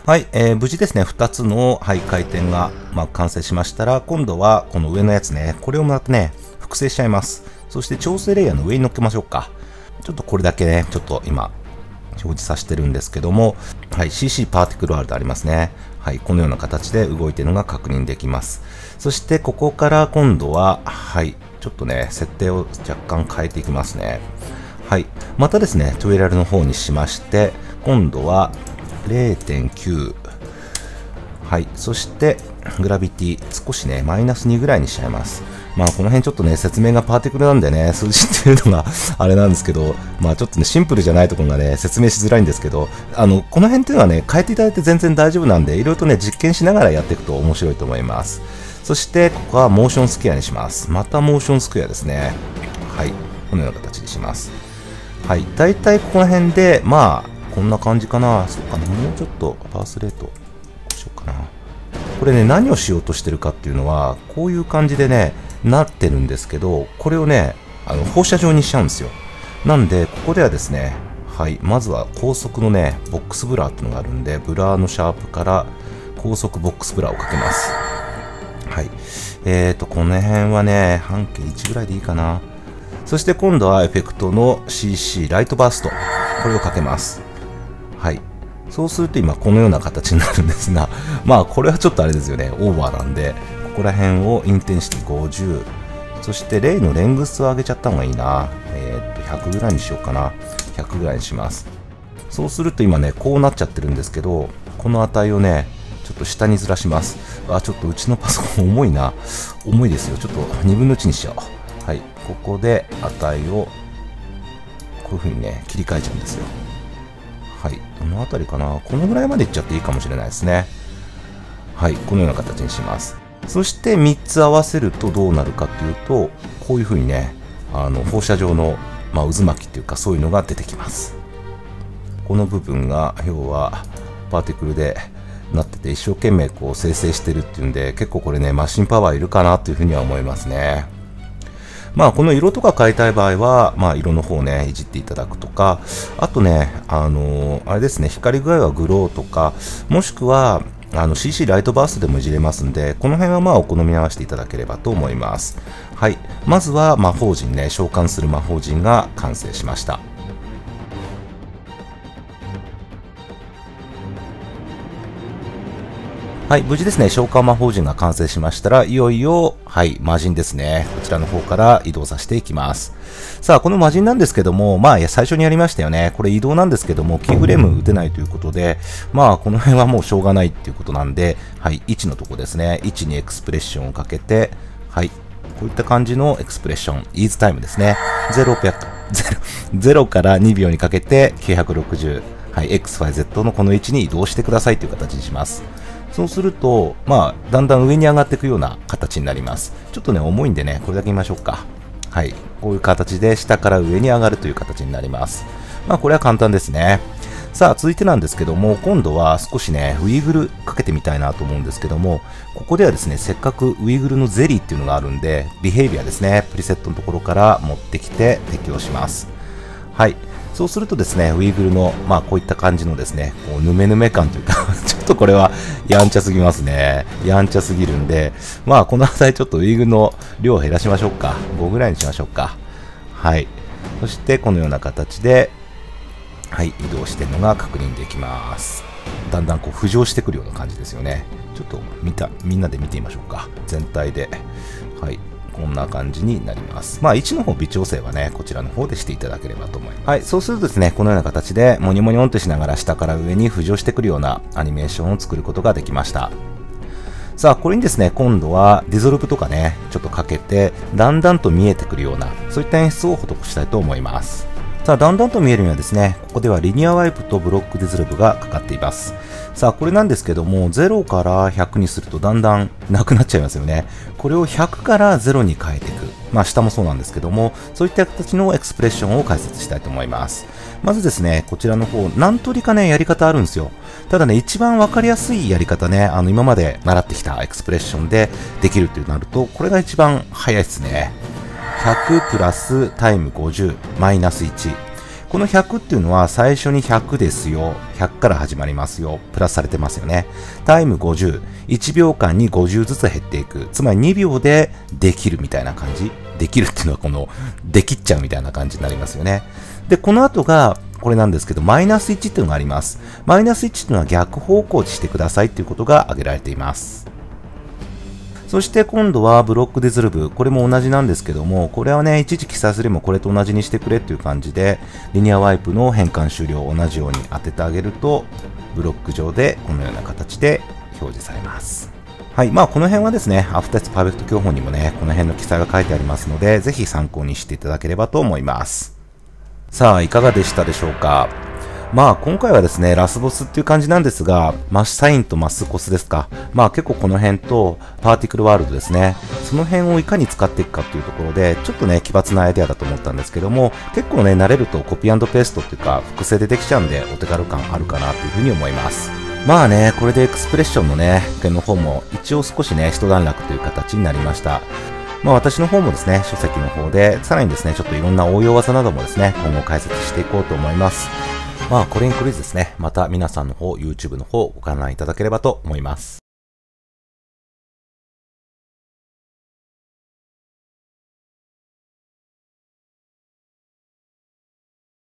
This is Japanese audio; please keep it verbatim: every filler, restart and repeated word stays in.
はい、えー、無事ですね、ふたつの、はい、回転が、まあ、完成しましたら、今度はこの上のやつね、これをまたね、複製しちゃいます。そして調整レイヤーの上に乗っけましょうか。ちょっとこれだけね、ちょっと今、表示させてるんですけども、はい、シーシー パーティクルワールドありますね。はい、このような形で動いているのが確認できます。そしてここから今度は、はい、ちょっとね、設定を若干変えていきますね。はい、またですね、トゥエラルの方にしまして、今度は れいてんきゅう、はい、そしてグラビティ少しね、マイナスにぐらいにしちゃいます。まあこの辺ちょっとね、説明がパーティクルなんでね、数字っていうのがあれなんですけど、まあちょっとね、シンプルじゃないところがね、説明しづらいんですけど、あの、この辺っていうのはね、変えていただいて全然大丈夫なんで、いろいろとね、実験しながらやっていくと面白いと思います。そして、ここはモーションスクエアにします。またモーションスクエアですね。はい。このような形にします。はい。だいたいここら辺で、まあ、こんな感じかな。そうかな。もうちょっと、バースレート、どうしようかな。これね、何をしようとしてるかっていうのは、こういう感じでね、なってるんですけど、これをね、あの放射状にしちゃうんですよ。なんで、ここではですね、はい、まずは高速のね、ボックスブラーっていうのがあるんで、ブラーのシャープから高速ボックスブラーをかけます。はい。えーと、この辺はね、半径いちぐらいでいいかな。そして今度はエフェクトの シーシー ライトバースト。これをかけます。はい。そうすると今このような形になるんですが、まあこれはちょっとあれですよね、オーバーなんで、ここら辺をインテンシティごじゅう、そしてレイのレングスを上げちゃった方がいいな。えー、っと、ひゃくぐらいにしようかな。ひゃくぐらいにします。そうすると今ね、こうなっちゃってるんですけど、この値をね、ちょっと下にずらします。あ、ちょっとうちのパソコン重いな。重いですよ。ちょっとにぶんのいちにしちゃおう。はい。ここで値を、こういう風にね、切り替えちゃうんですよ。はい。どのあたりかな。このぐらいまでいっちゃっていいかもしれないですね。はい。このような形にします。そしてみっつ合わせるとどうなるかというと、こういう風にね、あの放射状の、まあ、渦巻きっていうかそういうのが出てきます。この部分が要はパーティクルでなってて一生懸命こう生成してるっていうんで、結構これね、マシンパワーいるかなというふうには思いますね。まあこの色とか変えたい場合は、まあ色の方ね、いじっていただくとか、あとね、あのー、あれですね、光り具合はグローとか、もしくは、あの シーシー ライトバーストでもいじれますんで、この辺はまあお好みに合わせていただければと思います。はい。まずは魔法陣ね、召喚する魔法陣が完成しました。はい、無事ですね、召喚魔法陣が完成しましたら、いよいよ、はい、魔陣ですね。こちらの方から移動させていきます。さあ、この魔陣なんですけども、まあ、最初にやりましたよね。これ移動なんですけども、キーフレーム打てないということで、まあ、この辺はもうしょうがないっていうことなんで、はい、いちのとこですね。いちにエクスプレッションをかけて、はい、こういった感じのエクスプレッション、イーズタイムですね。ゼロ、ゼロからにびょうにかけてきゅうひゃくろくじゅう、はい、エックスワイゼット のこの位置に移動してくださいという形にします。そうすると、まあ、だんだん上に上がっていくような形になります。ちょっとね、重いんでね、これだけ見ましょうか。はい。こういう形で下から上に上がるという形になります。まあ、これは簡単ですね。さあ、続いてなんですけども、今度は少しね、ウイグルかけてみたいなと思うんですけども、ここではですね、せっかくウイグルのゼリーっていうのがあるんで、ビヘイビアですね、プリセットのところから持ってきて適用します。はい。そうするとですね、ウイグルの、まあこういった感じのですね、こうヌメヌメ感というか、ちょっとこれはやんちゃすぎますね。やんちゃすぎるんで、まあこの値ちょっとウイグルの量を減らしましょうか。ごぐらいにしましょうか。はい。そしてこのような形で、はい、移動しているのが確認できます。だんだんこう浮上してくるような感じですよね。ちょっと見た、みんなで見てみましょうか。全体で。はい。こんな感じになります。まあいちの方微調整はね、こちらの方でしていただければと思います。はい、そうするとですね、このような形でモニモニョンとしながら下から上に浮上してくるようなアニメーションを作ることができました。さあ、これにですね、今度はディゾルブとかね、ちょっとかけて、だんだんと見えてくるような、そういった演出を施したいと思います。さあ、だんだんと見えるにはですね、ここではリニアワイプとブロックディゾルブがかかっています。さあ、これなんですけども、ゼロからひゃくにするとだんだんなくなっちゃいますよね。これをひゃくからゼロに変えていく。まあ、下もそうなんですけども、そういった形のエクスプレッションを解説したいと思います。まずですね、こちらの方、何通りかね、やり方あるんですよ。ただね、一番わかりやすいやり方ね、あの、今まで習ってきたエクスプレッションでできるってなると、これが一番早いですね。ひゃくプラスタイムごじゅうマイナスいち。 このひゃくっていうのは最初にひゃくですよ。ひゃくから始まりますよ。プラスされてますよね。タイムごじゅう。いちびょうかんにごじゅうずつ減っていく。つまりにびょうでできるみたいな感じ。できるっていうのはこの、できっちゃうみたいな感じになりますよね。で、この後が、これなんですけど、マイナスいちっていうのがあります。マイナスいちっていうのは逆方向にしてくださいっていうことが挙げられています。そして今度はブロックデズルブ。これも同じなんですけども、これはね、一時記載するもこれと同じにしてくれっていう感じで、リニアワイプの変換終了を同じように当ててあげると、ブロック上でこのような形で表示されます。はい。まあ、この辺はですね、アフターエフェクトパーフェクト教本にもね、この辺の記載が書いてありますので、ぜひ参考にしていただければと思います。さあ、いかがでしたでしょうか。まあ今回はですね、ラスボスっていう感じなんですが、マッシュサインとマスコスですか。まあ結構この辺とパーティクルワールドですね。その辺をいかに使っていくかっていうところで、ちょっとね、奇抜なアイデアだと思ったんですけども、結構ね、慣れるとコピー&ペーストっていうか、複製でできちゃうんで、お手軽感あるかなというふうに思います。まあね、これでエクスプレッションのね、件の方も一応少しね、一段落という形になりました。まあ私の方もですね、書籍の方で、さらにですね、ちょっといろんな応用技などもですね、今後解説していこうと思います。まあこれに懲りずですね、また皆さんの方、YouTube の方ご観覧いただければと思います。